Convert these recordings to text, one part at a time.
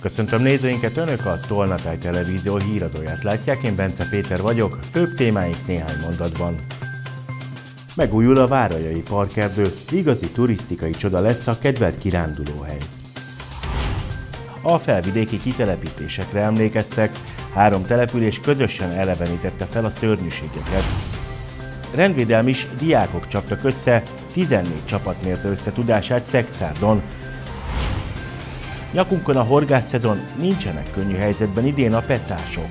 Köszöntöm nézőinket, Önök a Tolnatáj Televízió híradóját látják, én Bence Péter vagyok, főbb témáink néhány mondatban. Megújul a várajai parkerdő, igazi turisztikai csoda lesz a kedvelt kirándulóhely. A felvidéki kitelepítésekre emlékeztek, 3 település közösen elevenítette fel a szörnyűségeket. Rendvédelmis diákok csaptak össze, 14 csapat mérte össze tudását Szekszárdon. Nyakunkon a horgásszezon, nincsenek könnyű helyzetben idén a pecások.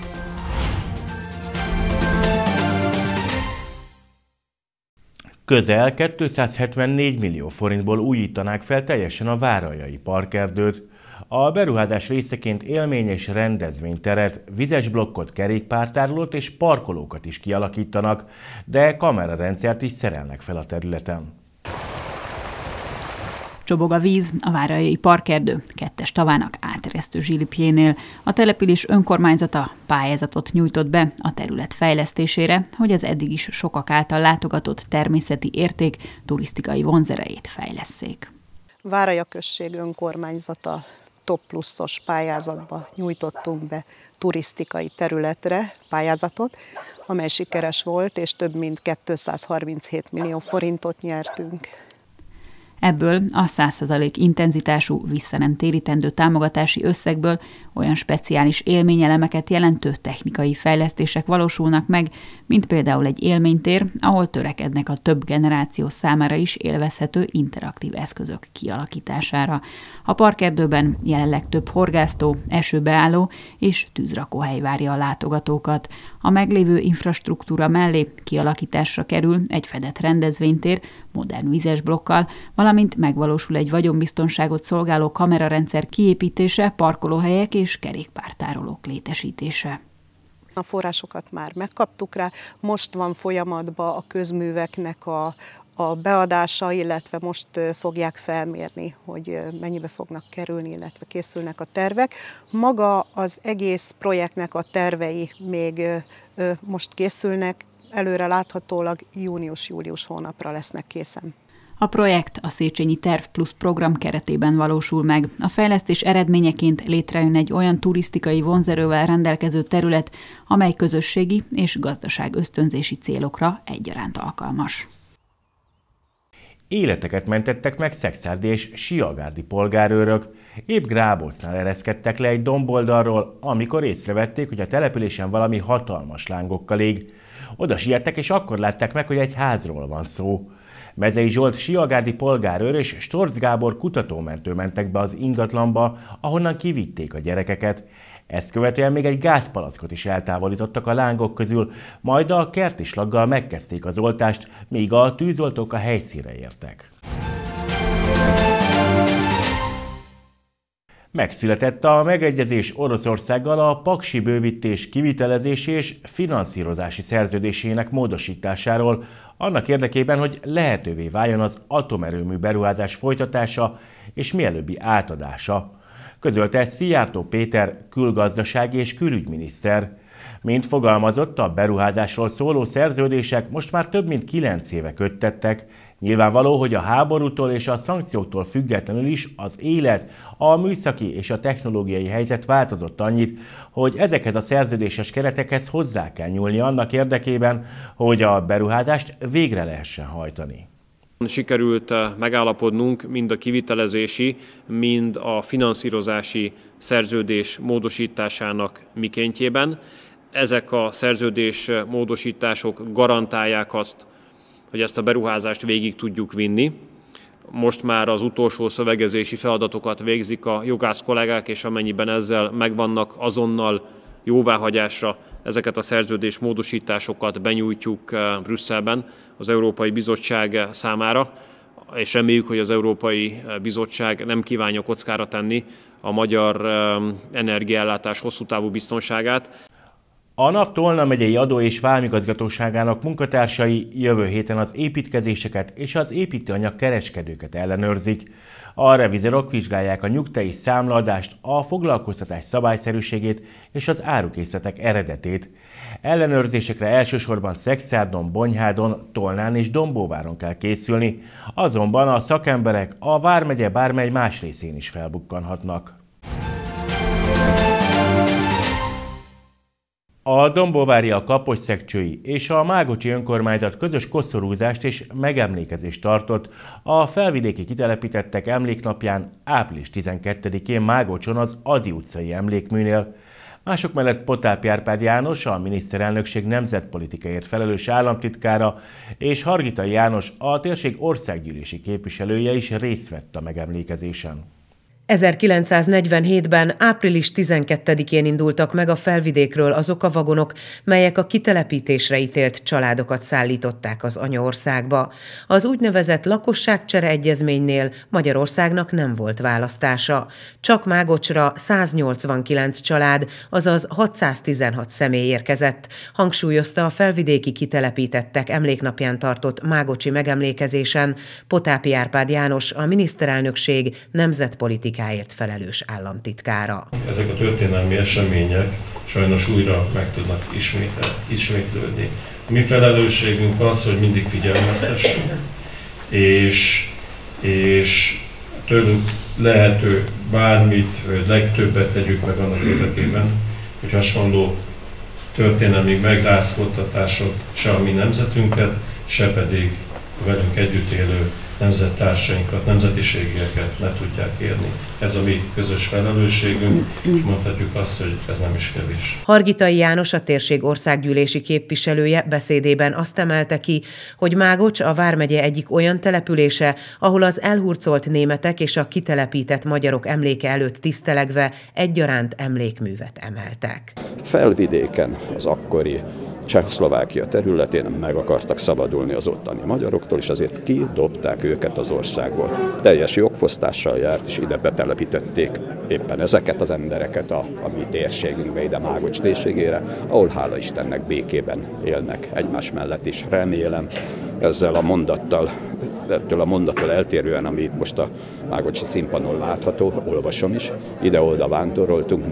Közel 274 millió forintból újítanák fel teljesen a várajai parkerdőt. A beruházás részeként élmény- és rendezvényteret, vizes blokkot, kerékpártárolót és parkolókat is kialakítanak, de kamerarendszert is szerelnek fel a területen. Csobog a víz a várajai parkerdő 2-es tavának áteresztő zsilipjénél. A település önkormányzata pályázatot nyújtott be a terület fejlesztésére, hogy az eddig is sokak által látogatott természeti érték turisztikai vonzerejét fejlesszék. Váraja község önkormányzata Top pluszos pályázatba nyújtottunk be turisztikai területre pályázatot, amely sikeres volt, és több mint 237 millió forintot nyertünk. Ebből a 100% intenzitású, vissza nem térítendő támogatási összegből olyan speciális élményelemeket jelentő technikai fejlesztések valósulnak meg, mint például egy élménytér, ahol törekednek a több generáció számára is élvezhető interaktív eszközök kialakítására. A parkerdőben jelenleg több horgásztó, esőbeálló és tűzrakóhely várja a látogatókat. A meglévő infrastruktúra mellé kialakításra kerül egy fedett rendezvénytér, modern vizes blokkal, valamint megvalósul egy vagyonbiztonságot szolgáló kamerarendszer kiépítése, parkolóhelyek és kerékpártárolók létesítése. A forrásokat már megkaptuk rá, most van folyamatban a közműveknek a beadása, illetve most fogják felmérni, hogy mennyibe fognak kerülni, illetve készülnek a tervek. Maga az egész projektnek a tervei még most készülnek, előre láthatólag június-július hónapra lesznek készen. A projekt a Széchenyi Terv Plus program keretében valósul meg. A fejlesztés eredményeként létrejön egy olyan turisztikai vonzerővel rendelkező terület, amely közösségi és gazdaság ösztönzési célokra egyaránt alkalmas. Életeket mentettek meg szekszárdi és siagárdi polgárőrök. Épp Grábócnál ereszkedtek le egy domboldalról, amikor észrevették, hogy a településen valami hatalmas lángokkal ég. Oda siettek, és akkor látták meg, hogy egy házról van szó. Mezei Zsolt siagárdi polgárőr és Storc Gábor kutatómentő mentek be az ingatlanba, ahonnan kivitték a gyerekeket. Ezt követően még egy gázpalackot is eltávolítottak a lángok közül, majd a kertislaggal megkezdték az oltást, míg a tűzoltók a helyszínre értek. Megszületett a megegyezés Oroszországgal a paksi bővítés kivitelezési és finanszírozási szerződésének módosításáról, annak érdekében, hogy lehetővé váljon az atomerőmű beruházás folytatása és mielőbbi átadása, közölte Szijjártó Péter külgazdasági és külügyminiszter. Mint fogalmazott, a beruházásról szóló szerződések most már több mint 9 éve köttettek. Nyilvánvaló, hogy a háborútól és a szankcióktól függetlenül is az élet, a műszaki és a technológiai helyzet változott annyit, hogy ezekhez a szerződéses keretekhez hozzá kell nyúlni annak érdekében, hogy a beruházást végre lehessen hajtani. Sikerült megállapodnunk mind a kivitelezési, mind a finanszírozási szerződés módosításának mikéntjében. Ezek a szerződés módosítások garantálják azt, hogy ezt a beruházást végig tudjuk vinni. Most már az utolsó szövegezési feladatokat végzik a jogász kollégák, és amennyiben ezzel megvannak, azonnal jóváhagyásra ezeket a szerződés módosításokat benyújtjuk Brüsszelben az Európai Bizottság számára, és reméljük, hogy az Európai Bizottság nem kívánja kockára tenni a magyar energiaellátás hosszú távú biztonságát. A NAV Tolna megyei adó- és vámigazgatóságának munkatársai jövő héten az építkezéseket és az építőanyag kereskedőket ellenőrzik. A revizorok vizsgálják a nyugdíj számlaadást, a foglalkoztatás szabályszerűségét és az árukészletek eredetét. Ellenőrzésekre elsősorban Szekszárdon, Bonyhádon, Tolnán és Dombóváron kell készülni, azonban a szakemberek a vármegye bármely más részén is felbukkanhatnak. A Dombóvári, a Kaposszegcsői és a Mágocsi önkormányzat közös koszorúzást és megemlékezést tartott a felvidéki kitelepítettek emléknapján április 12-én Mágocson az Ady utcai emlékműnél. Mások mellett Potápi Árpád János, a miniszterelnökség nemzetpolitikáért felelős államtitkára, és Hargitai János, a térség országgyűlési képviselője is részt vett a megemlékezésen. 1947-ben április 12-én indultak meg a felvidékről azok a vagonok, melyek a kitelepítésre ítélt családokat szállították az anyaországba. Az úgynevezett lakosságcsere egyezménynél Magyarországnak nem volt választása. Csak Mágocsra 189 család, azaz 616 személy érkezett, hangsúlyozta a felvidéki kitelepítettek emléknapján tartott mágocsi megemlékezésen Potápi Árpád János, a miniszterelnökség nemzetpolitikáért felelős államtitkára. Ezek a történelmi események sajnos újra meg tudnak ismétlődni. A mi felelősségünk az, hogy mindig figyelmeztessünk, és tőlünk lehető bármit, vagy legtöbbet tegyük meg annak érdekében, hogy hasonló történelmi megrázkódtatások se a mi nemzetünket, se pedig velünk együtt élő nemzettársainkat, nemzetiségieket ne tudják érni. Ez a mi közös felelősségünk, és mondhatjuk azt, hogy ez nem is kevés. Hargitai János, a térség országgyűlési képviselője beszédében azt emelte ki, hogy Mágocs a vármegye egyik olyan települése, ahol az elhurcolt németek és a kitelepített magyarok emléke előtt tisztelegve egyaránt emlékművet emeltek. Felvidéken az akkori Csehszlovákia területén meg akartak szabadulni az ottani magyaroktól, és azért kidobták őket az országból. Teljes jogfosztással járt, és ide betelepítették éppen ezeket az embereket a mi térségünkbe, ide Mágocs térségére, ahol hála Istennek békében élnek egymás mellett is. Remélem ezzel a mondattal, ettől a mondattól eltérően, ami itt most a mágocsi színpadon látható, olvasom is, ide-oda vándoroltunk,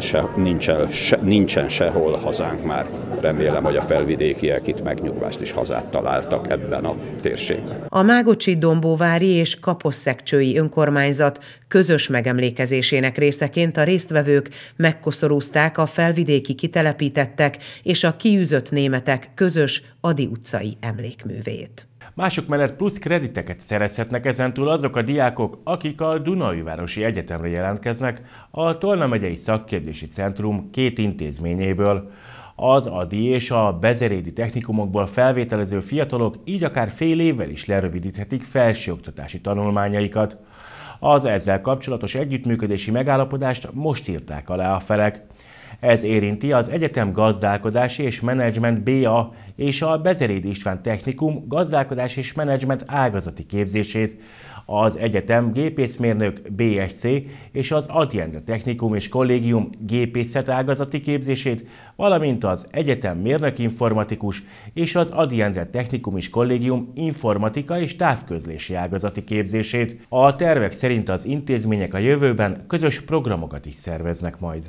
nincsen sehol hazánk már. Remélem, hogy a felvidékiek itt megnyugvást és hazát találtak ebben a térségben. A mágocsi, dombóvári és kaposszegcsői önkormányzat közös megemlékezésének részeként a résztvevők megkoszorúzták a felvidéki kitelepítettek és a kiűzött németek közös Ady utcai emlékművét. Mások mellett plusz krediteket szerezhetnek ezentúl azok a diákok, akik a Dunaújvárosi Egyetemre jelentkeznek a Tolna megyei Szakképzési Centrum két intézményéből. Az Ady és a bezerédi technikumokból felvételező fiatalok így akár fél évvel is lerövidíthetik felsőoktatási tanulmányaikat. Az ezzel kapcsolatos együttműködési megállapodást most írták alá a felek. Ez érinti az egyetem gazdálkodási és menedzsment BA és a Bezerédi István Technikum gazdálkodás és menedzsment ágazati képzését, az egyetem gépészmérnök BSC és az Ady Endre Technikum és Kollégium gépészet ágazati képzését, valamint az egyetem mérnök-informatikus és az Ady Endre Technikum és Kollégium informatika és távközlési ágazati képzését. A tervek szerint az intézmények a jövőben közös programokat is szerveznek majd.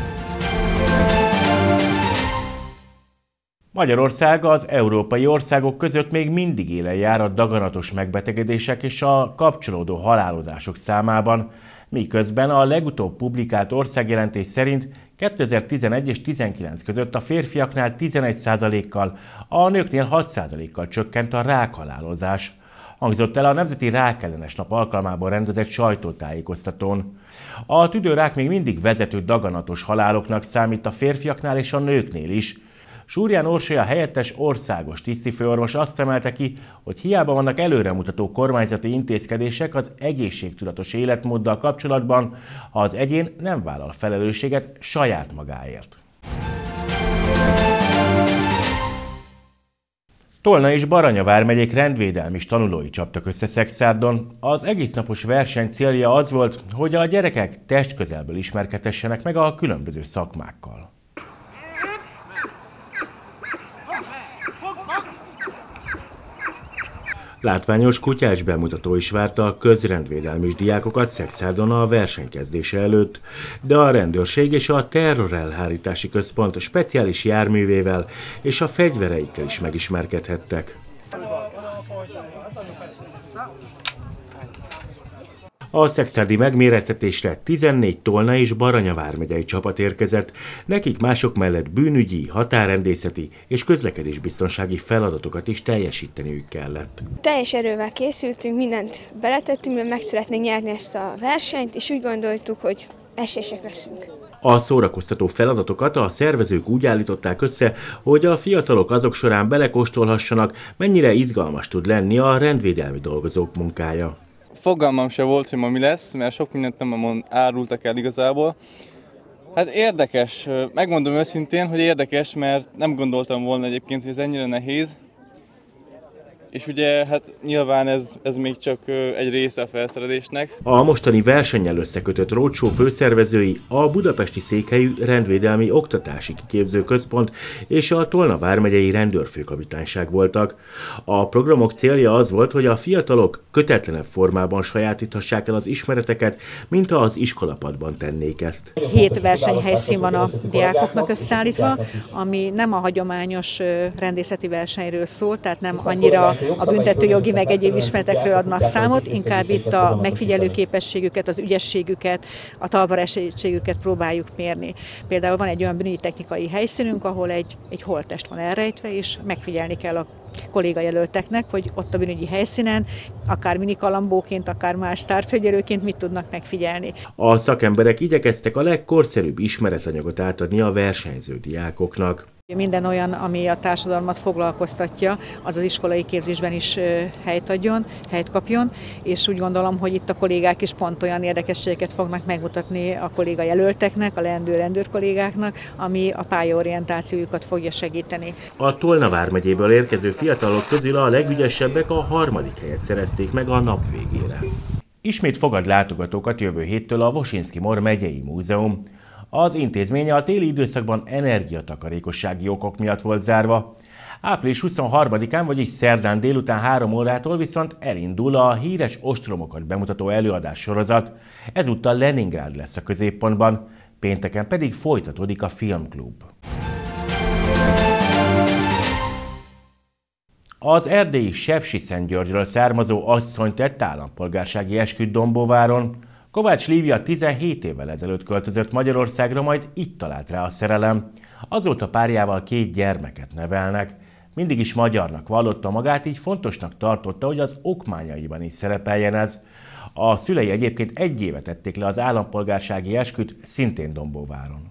Magyarország az európai országok között még mindig élen jár a daganatos megbetegedések és a kapcsolódó halálozások számában, miközben a legutóbb publikált országjelentés szerint 2011 és 2019 között a férfiaknál 11%-kal, a nőknél 6%-kal csökkent a rákhalálozás. Hangzott el a Nemzeti Rákellenes Nap alkalmából rendezett sajtótájékoztatón. A tüdőrák még mindig vezető daganatos haláloknak számít a férfiaknál és a nőknél is. Súrján Orsolya helyettes országos tisztifőorvos azt emelte ki, hogy hiába vannak előremutató kormányzati intézkedések az egészségtudatos életmóddal kapcsolatban, ha az egyén nem vállal felelősséget saját magáért. Tolna és Baranya vármegyék rendvédelmi tanulói csaptak össze Szekszárdon. Az egésznapos verseny célja az volt, hogy a gyerekek testközelből ismerkedhessenek meg a különböző szakmákkal. Látványos kutyás bemutató is várta a közrendvédelmi diákokat Szekszárdon a versenykezdése előtt, de a rendőrség és a terrorelhárítási központ speciális járművével és a fegyvereikkel is megismerkedhettek. A szekszárdi megmérettetésre 14 Tolna és Baranya vármegyei csapat érkezett, nekik mások mellett bűnügyi, határrendészeti és közlekedésbiztonsági feladatokat is teljesíteniük kellett. Teljes erővel készültünk, mindent beletettünk, mert meg szeretnénk nyerni ezt a versenyt, és úgy gondoltuk, hogy esélyesek leszünk. A szórakoztató feladatokat a szervezők úgy állították össze, hogy a fiatalok azok során belekóstolhassanak, mennyire izgalmas tud lenni a rendvédelmi dolgozók munkája. Fogalmam se volt, hogy ma mi lesz, mert sok mindent nem árultak el igazából. Hát érdekes, megmondom őszintén, hogy érdekes, mert nem gondoltam volna egyébként, hogy ez ennyire nehéz. És ugye hát nyilván ez még csak egy része a felszerelésnek. A mostani versennyel összekötött roadshow főszervezői a budapesti székhelyű rendvédelmi oktatási kiképző központ és a Tolna vármegyei rendőrfőkapitányság voltak. A programok célja az volt, hogy a fiatalok kötetlenebb formában sajátíthassák el az ismereteket, mint az iskolapadban tennék ezt. 7 versenyhelyszín van a diákoknak összeállítva, ami nem a hagyományos rendészeti versenyről szól, tehát nem annyira a büntetőjogi meg egyéb ismeretekről adnak számot, inkább itt a megfigyelő képességüket, az ügyességüket, a talpraesettségüket próbáljuk mérni. Például van egy olyan bűnügyi technikai helyszínünk, ahol egy holttest van elrejtve, és megfigyelni kell a kollégajelölteknek, hogy ott a bűnügyi helyszínen, akár minikalambóként, akár más sztárfegyelőként mit tudnak megfigyelni. A szakemberek igyekeztek a legkorszerűbb ismeretanyagot átadni a versenyző diákoknak. Minden olyan, ami a társadalmat foglalkoztatja, az az iskolai képzésben is helyt kapjon, és úgy gondolom, hogy itt a kollégák is pont olyan érdekességeket fognak megmutatni a kollégajelölteknek, a leendő rendőrkollégáknak, ami a pályaorientációjukat fogja segíteni. A Tolna vármegyéből érkező fiatalok közül a legügyesebbek a 3. helyet szerezték meg a nap végére. Ismét fogad látogatókat jövő héttől a Wosinski-Mor megyei múzeum. Az intézménye a téli időszakban energiatakarékossági okok miatt volt zárva. Április 23-án, vagyis szerdán délután 3 órától viszont elindul a híres ostromokat bemutató előadás sorozat. Ezúttal Leningrád lesz a középpontban, pénteken pedig folytatódik a filmklub. Az erdélyi Sepsiszentgyörgyről származó asszony tett állampolgársági esküt Dombóváron. Kovács Lívia 17 évvel ezelőtt költözött Magyarországra, majd itt talált rá a szerelem. Azóta párjával 2 gyermeket nevelnek. Mindig is magyarnak vallotta magát, így fontosnak tartotta, hogy az okmányaiban is szerepeljen ez. A szülei egyébként 1 éve tették le az állampolgársági esküt, szintén Dombóváron.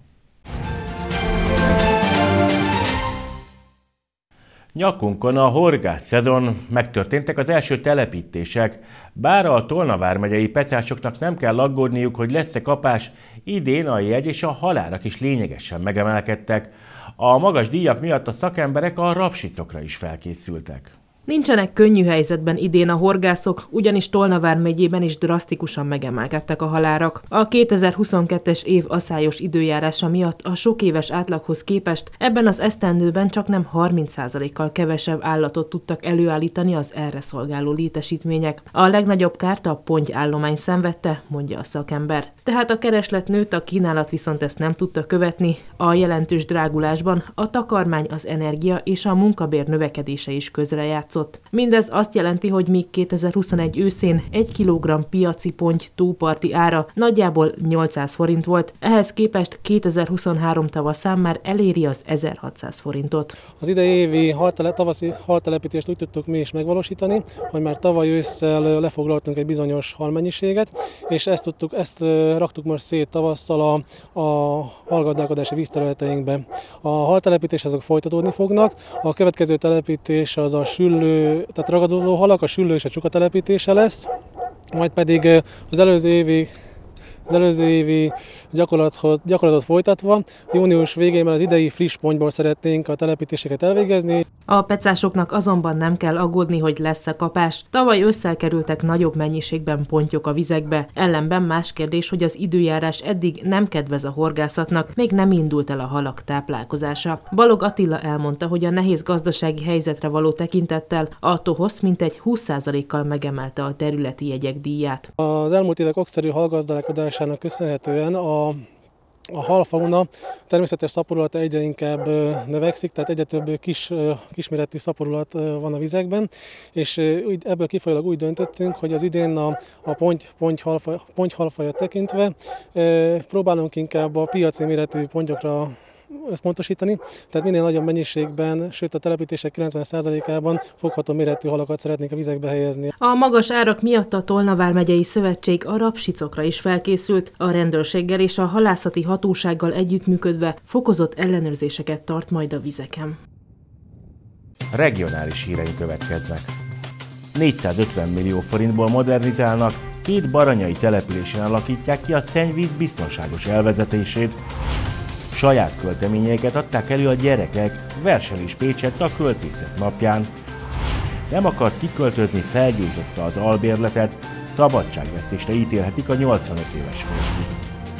Nyakunkon a horgász szezon, megtörténtek az első telepítések. Bár a Tolna vármegyei pecásoknak nem kell aggódniuk, hogy lesz-e kapás, idén a jegy és a halárak is lényegesen megemelkedtek. A magas díjak miatt a szakemberek a rapsicokra is felkészültek. Nincsenek könnyű helyzetben idén a horgászok, ugyanis Tolna vármegyében is drasztikusan megemelkedtek a halárak. A 2022-es év aszályos időjárása miatt a sok éves átlaghoz képest ebben az esztendőben csaknem 30%-kal kevesebb állatot tudtak előállítani az erre szolgáló létesítmények. A legnagyobb kárt a pontyállomány szenvedte, mondja a szakember. Tehát a kereslet nőtt, a kínálat viszont ezt nem tudta követni. A jelentős drágulásban a takarmány, az energia és a munkabér növekedése is közrejátszott. Mindez azt jelenti, hogy míg 2021 őszén 1 kg piaci ponty tóparti ára nagyjából 800 forint volt, ehhez képest 2023 tavaszán már eléri az 1600 forintot. Az idei évi tavaszi haltelepítést úgy tudtuk mi is megvalósítani, hogy már tavaly ősszel lefoglaltunk egy bizonyos halmennyiséget, és ezt raktuk most szét tavasszal a halgazdálkodási vízterületeinkbe. A haltelepítés azok folytatódni fognak, a következő telepítés az a süllő, tehát ragadozó halak, a süllő és a csuka telepítése lesz, majd pedig az előző évi gyakorlatot folytatva, június végén már az idei friss pontyból szeretnénk a telepítéseket elvégezni. A pecásoknak azonban nem kell aggódni, hogy lesz-e kapás. Tavaly ősszel kerültek nagyobb mennyiségben pontyok a vizekbe. Ellenben más kérdés, hogy az időjárás eddig nem kedvez a horgászatnak, még nem indult el a halak táplálkozása. Balog Attila elmondta, hogy a nehéz gazdasági helyzetre való tekintettel a TOHOSZ mintegy 20%-kal megemelte a területi jegyek díját. Az elmúlt évek okszerű halgazdálkodásának köszönhetően a halfauna természetes szaporulata egyre inkább növekszik, tehát egyre több kisméretű szaporulat van a vizekben, és ebből kifolyólag úgy döntöttünk, hogy az idén a pontyhalfajat tekintve próbálunk inkább a piaci méretű pontyokra összpontosítani, tehát minél nagyobb mennyiségben, sőt a telepítések 90%-ában fogható méretű halakat szeretnénk a vizekbe helyezni. A magas árak miatt a Tolna vármegyei szövetség a rapsicokra is felkészült. A rendőrséggel és a halászati hatósággal együttműködve fokozott ellenőrzéseket tart majd a vizeken. Regionális hírei következnek. 450 millió forintból modernizálnak, 2 baranyai településen alakítják ki a szennyvíz biztonságos elvezetését. Saját költeményeiket adták elő a gyerekek, verselés Pécsett a Költészet napján. Nem akart kiköltözni, felgyújtotta az albérletet, szabadságvesztésre ítélhetik a 85 éves férfit.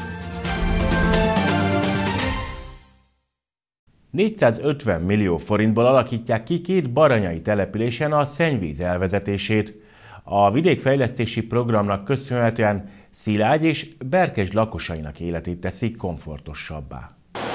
450 millió forintból alakítják ki 2 baranyai településen a szennyvíz elvezetését. A vidékfejlesztési programnak köszönhetően Szilágy és Berkesd lakosainak életét teszik komfortosabbá.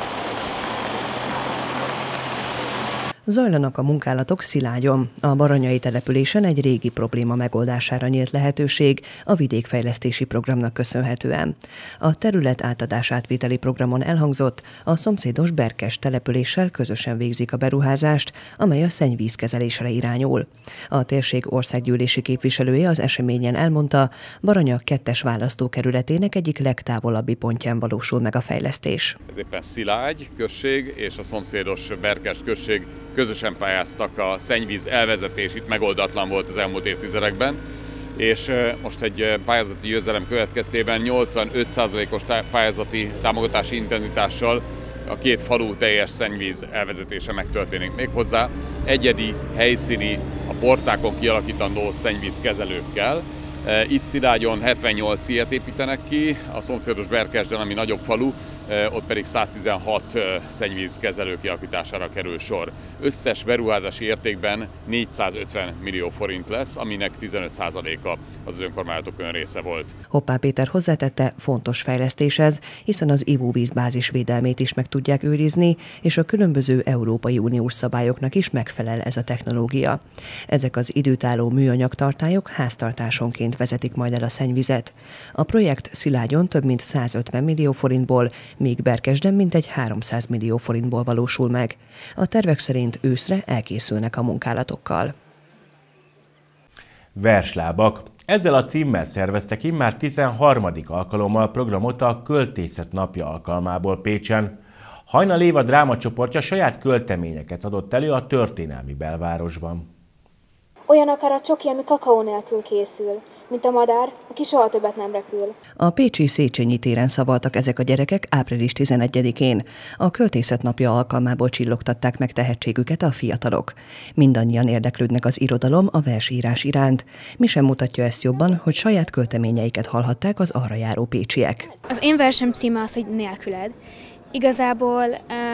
Zajlanak a munkálatok Szilágyon. A baranyai településen egy régi probléma megoldására nyílt lehetőség a vidékfejlesztési programnak köszönhetően. A terület átadás-átviteli programon elhangzott, a szomszédos Berkesd településsel közösen végzik a beruházást, amely a szennyvízkezelésre irányul. A térség országgyűlési képviselője az eseményen elmondta, Baranya 2-es választókerületének egyik legtávolabbi pontján valósul meg a fejlesztés. Ez éppen Szilágy község és a szomszédos Berkesd község közösen pályáztak a szennyvíz elvezetés, itt megoldatlan volt az elmúlt évtizedekben, és most egy pályázati győzelem következtében 85%-os pályázati támogatási intenzitással a 2 falu teljes szennyvíz elvezetése megtörténik. Méghozzá egyedi, helyszíni, a portákon kialakítandó szennyvízkezelőkkel. Itt Szilágyon 78 ilyet építenek ki, a szomszédos Berkesden, ami nagyobb falu, ott pedig 116 szennyvízkezelő kialakítására kerül sor. Összes beruházási értékben 450 millió forint lesz, aminek 15%-a az önkormányzatok önrésze volt. Hoppá Péter hozzátette, fontos fejlesztés ez, hiszen az ivóvízbázis védelmét is meg tudják őrizni, és a különböző Európai Uniós szabályoknak is megfelel ez a technológia. Ezek az időtálló műanyagtartályok háztartásonként vezetik majd el a szennyvizet. A projekt Szilágyon több mint 150 millió forintból, míg Berkesden mintegy 300 millió forintból valósul meg. A tervek szerint őszre elkészülnek a munkálatokkal. Verslábak. Ezzel a címmel szerveztek immár 13. alkalommal programot a Költészet napja alkalmából Pécsen. Hajnal Éva drámacsoportja saját költeményeket adott elő a történelmi belvárosban. Olyan akár a csoki, ami kakaó nélkül készül, mint a madár, aki soha többet nem repül. A pécsi Széchenyi téren szavaltak ezek a gyerekek április 11-én. A Költészet napja alkalmából csillogtatták meg tehetségüket a fiatalok. Mindannyian érdeklődnek az irodalom, a versírás iránt. Mi sem mutatja ezt jobban, hogy saját költeményeiket hallhatták az arra járó pécsiek. Az én versem címe az, hogy Nélküled. Igazából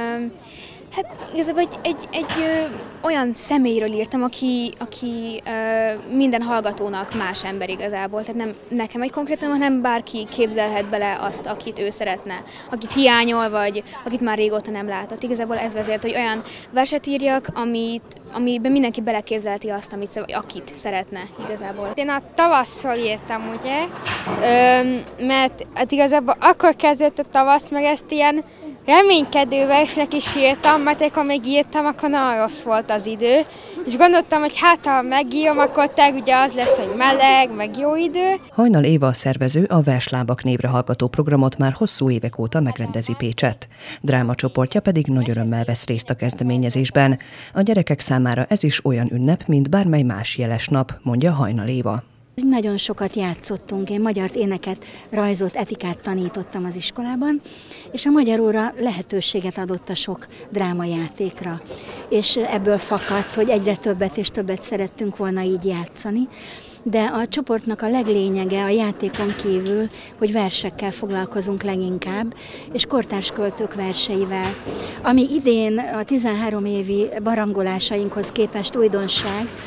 egy olyan személyről írtam, aki minden hallgatónak más ember igazából. Tehát nem nekem egy konkrétan, hanem bárki képzelhet bele azt, akit ő szeretne, akit hiányol, vagy akit már régóta nem látott. Igazából ez vezért, hogy olyan verset írjak, amiben mindenki beleképzelheti azt, akit szeretne igazából. Én a tavaszról írtam, ugye, mert hát igazából akkor kezdett a tavasz, meg ezt ilyen reménykedő versnek is írtam, mert amikor még írtam, akkor nagyon rossz volt az idő, és gondoltam, hogy hát ha megírom, akkor ugye az lesz, hogy meleg, meg jó idő. Hajnal Éva szervező a Verslábak névre hallgató programot már hosszú évek óta megrendezi Pécsett. Drámacsoportja pedig nagy örömmel vesz részt a kezdeményezésben. A gyerekek számára ez is olyan ünnep, mint bármely más jeles nap, mondja Hajnal Éva. Nagyon sokat játszottunk, én magyart, éneket, rajzot, etikát tanítottam az iskolában, és a magyar óra lehetőséget adott a sok drámajátékra. És ebből fakadt, hogy egyre többet és többet szerettünk volna így játszani, de a csoportnak a leglényege a játékon kívül, hogy versekkel foglalkozunk leginkább, és kortárs költők verseivel. Ami idén a 13 évi barangolásainkhoz képest újdonság,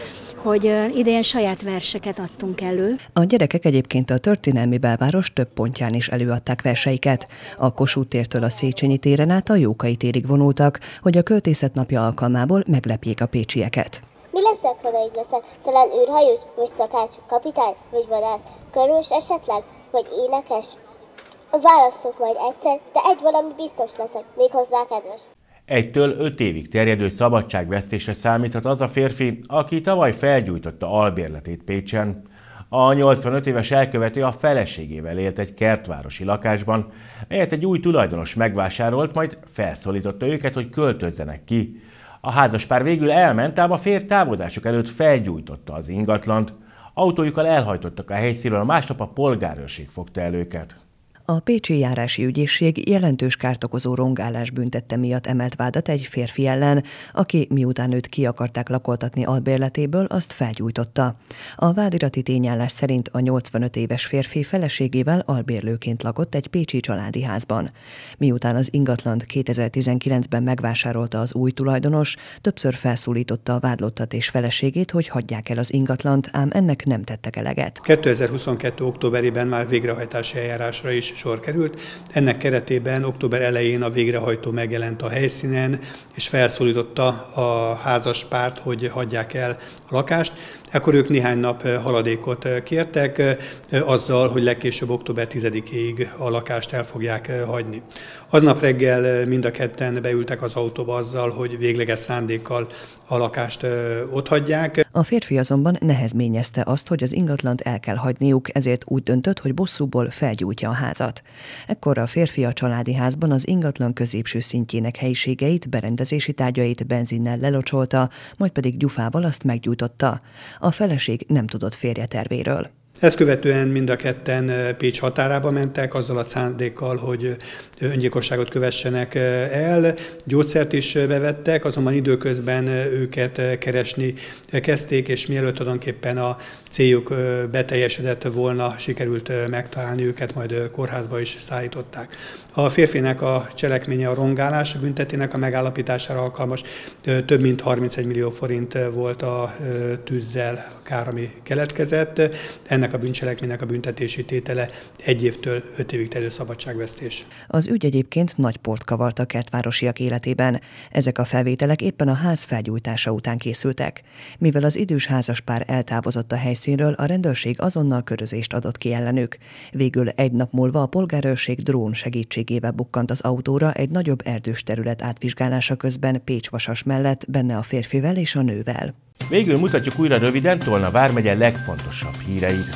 hogy idén saját verseket adtunk elő. A gyerekek egyébként a történelmi belváros több pontján is előadták verseiket. A Kossuth tértől a Széchenyi téren át a Jókai térig vonultak, hogy a Költészet Napja alkalmából meglepjék a pécsieket. Mi leszek, ha így leszek? Talán űrhajós, vagy szakács, kapitány, vagy vadász, körös esetleg, vagy énekes? Válasszok majd egyszer, de egy valami biztos leszek, méghozzá kedves. 1-től 5 évig terjedő szabadságvesztésre számíthat az a férfi, aki tavaly felgyújtotta albérletét Pécsen. A 85 éves elkövető a feleségével élt egy kertvárosi lakásban, melyet egy új tulajdonos megvásárolt, majd felszólította őket, hogy költözzenek ki. A házaspár végül elment, ám a férj távozásuk előtt felgyújtotta az ingatlant. Autójukkal elhajtottak a helyszínről, másnap a polgárőrség fogta el őket. A Pécsi Járási Ügyészség jelentős kárt okozó rongálás büntette miatt emelt vádat egy férfi ellen, aki miután őt ki akarták lakoltatni albérletéből, azt felgyújtotta. A vádirati tényállás szerint a 85 éves férfi feleségével albérlőként lakott egy pécsi családi házban. Miután az ingatlant 2019-ben megvásárolta az új tulajdonos, többször felszólította a vádlottat és feleségét, hogy hagyják el az ingatlant, ám ennek nem tettek eleget. 2022. októberében már végrehajtási eljárásra is sor került. Ennek keretében október elején a végrehajtó megjelent a helyszínen, és felszólította a házaspárt, hogy hagyják el a lakást. Ekkor ők néhány nap haladékot kértek, azzal, hogy legkésőbb október 10-ig a lakást el fogják hagyni. Aznap reggel mind a ketten beültek az autóba azzal, hogy végleges szándékkal a lakást otthagyják. A férfi azonban nehezményezte azt, hogy az ingatlant el kell hagyniuk, ezért úgy döntött, hogy bosszúból felgyújtja a házat. Ekkor a férfi a családi házban az ingatlan középső szintjének helyiségeit, berendezési tárgyait benzinnel lelocsolta, majd pedig gyufával azt meggyújtotta. A feleség nem tudott férje tervéről. Ezt követően mind a ketten Pécs határába mentek, azzal a szándékkal, hogy öngyilkosságot kövessenek el. Gyógyszert is bevettek, azonban időközben őket keresni kezdték, és mielőtt tulajdonképpen a céljuk beteljesedett volna, sikerült megtalálni őket, majd kórházba is szállították. A férfinek a cselekménye a rongálás, a büntetének a megállapítására alkalmas. Több mint 31 millió forint volt a tűzzel a kár, ami keletkezett. Ennek a bűncselekménynek a büntetési tétele 1 évtől 5 évig terjedő szabadságvesztés. Az ügy egyébként nagy port kavart a kertvárosiak életében. Ezek a felvételek éppen a ház felgyújtása után készültek. Mivel az idős házaspár eltávozott a helyszínről, a rendőrség azonnal körözést adott ki ellenük. Végül egy nap múlva a polgárőrség drón segítségével bukkant az autóra egy nagyobb erdős terület átvizsgálása közben Pécs-Vasas mellett, benne a férfivel és a nővel. Végül mutatjuk újra röviden Tolna vármegye legfontosabb híreit.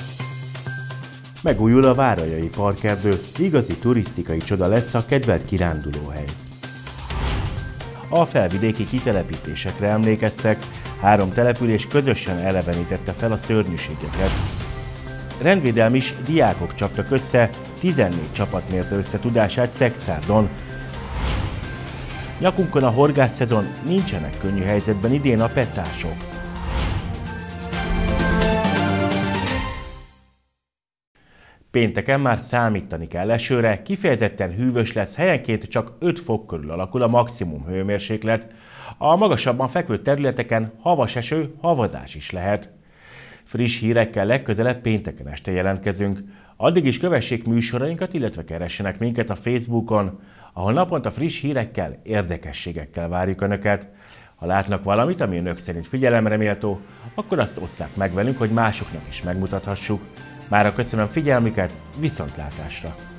Megújul a Várajai Parkerdő, igazi turisztikai csoda lesz a kedvelt kirándulóhely. A felvidéki kitelepítésekre emlékeztek, 3 település közösen elevenítette fel a szörnyűségeket. Rendvédelmi diákok csaptak össze, 14 csapat mérte össze tudását Szekszárdon. Nyakunkon a horgászszezon, nincsenek könnyű helyzetben idén a pecások. Pénteken már számítani kell esőre, kifejezetten hűvös lesz, helyenként csak 5 fok körül alakul a maximum hőmérséklet. A magasabban fekvő területeken havas eső, havazás is lehet. Friss hírekkel legközelebb pénteken este jelentkezünk. Addig is kövessék műsorainkat, illetve keressenek minket a Facebookon, ahol naponta friss hírekkel, érdekességekkel várjuk Önöket. Ha látnak valamit, ami Önök szerint figyelemre méltó, akkor azt osszák meg velünk, hogy másoknak is megmutathassuk. Mára köszönöm figyelmüket, viszontlátásra!